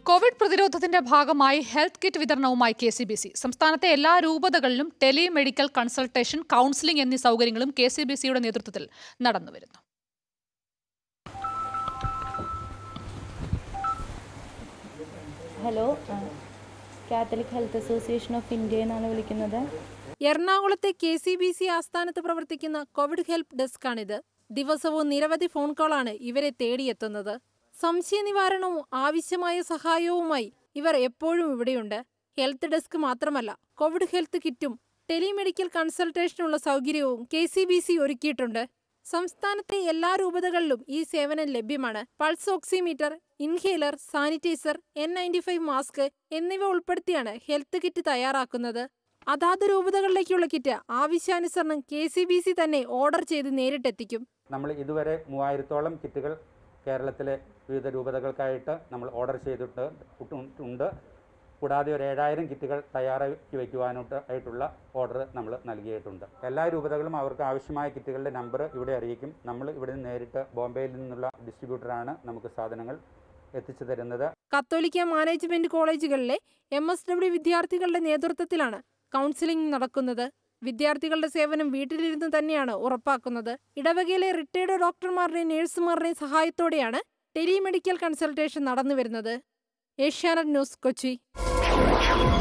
Covid പ്രതിരോധത്തിന്റെ ഭാഗമായി health kit വിതരണവുമായി കെസിബിസി. സംസ്ഥാനത്തെ എല്ലാ രൂപതകളിലും ടെലിമെഡിക്കൽ കൺസൾട്ടേഷൻ, കൗൺസിലിംഗ് എന്നീ സൗകര്യങ്ങളും കെസിബിസിയുടെ നേതൃത്വത്തിൽ നടന്നുവരുന്നു. Hello, catholic health association of India എന്നാണ് വിളിക്കുന്നത്. എറണാകുളത്തെ കെസിബിസി ആസ്ഥാനത്ത് പ്രവർത്തിക്കുന്ന കോവിഡ് ഹെൽപ്പ് ഡെസ്കാണിത്. ദിവസവും നിരവധി ഫോൺ കോളാണ് ഇവരെ തേടിയെത്തുന്നത്. സംശയ നിവാരണവും ആവശ്യമായ സഹായവുമായി ഇവർ എപ്പോഴും ഇവിടെയുണ്ട്. ഹെൽത്ത് ഡെസ്ക് മാത്രമല്ല, കോവിഡ് ഹെൽത്ത് കിറ്റും ടെലിമെഡിക്കൽ കൺസൾട്ടേഷനുള്ള സൗകര്യവും കെസിബിസി ഒരുക്കിയിട്ടുണ്ട്. സംസ്ഥാനത്തെ എല്ലാ രൂപതകളിലും ഈ സേവനം ലഭ്യമാണ്. Pulse oximeter, inhaler, sanitizer, N95 mask എന്നിവ ഉൾപ്പെടുത്തിയാണ് ഹെൽത്ത് കിറ്റ് തയ്യാറാക്കുന്നത്. അതാത് രൂപതകളിലേക്കുള്ള കിറ്റ് ആവശ്യാനുസരണം കെസിബിസി തന്നെ ഓർഡർ ചെയ്ത് നേരിട്ടെത്തിക്കും. നമ്മൾ ഇതുവരെ 3000-ഓളം കിറ്റുകൾ കേരളത്തിലെ വിവിധ രൂപതകൾക്കായിട്ട് നമ്മൾ ഓർഡർ ചെയ്തിട്ടുണ്ട്. കൂടാതെ ഒരു 7000 കിറ്റുകൾ തയ്യാറാക്കി വയ്ക്കുവാനായിട്ടുള്ള ഓർഡർ നമ്മൾ നൽകിയിട്ടുണ്ട്. എല്ലാ രൂപതകളും അവർക്ക് ആവശ്യമായ കിറ്റുകളുടെ നമ്പർ ഇവിടെ അറിയിക്കും. നമ്മൾ ഇവിടെ നിന്ന് നേരിട്ട് ബോംബെയിൽ നിന്നുള്ള ഡിസ്ട്രിബ്യൂട്ടറാണ് നമുക്ക് സാധനങ്ങൾ എത്തിച്ചു തരുന്നത്. കത്തോലിക്ക മാനേജ്മെന്റ് കോളേജുകളിലെ MSW വിദ്യാർത്ഥികളുടെ നേതൃത്വത്തിലാണ് കൗൺസിലിംഗ് നടക്കുന്നത്. വിദ്യാർത്ഥികളുടെ സേവനം വീട്ടിലിരുന്ന് തന്നെയാണ് ഉറപ്പാക്കുന്നത്. ഇടവകയിലെ റിട്ടയർഡ് ഡോക്ടർമാരുടെയും നഴ്സുമാരുടെയും സഹായത്തോടെയാണ് ടെലിമെഡിക്കൽ കൺസൾട്ടേഷൻ നടന്നുവരുന്നത്. Asianet news, Kochi.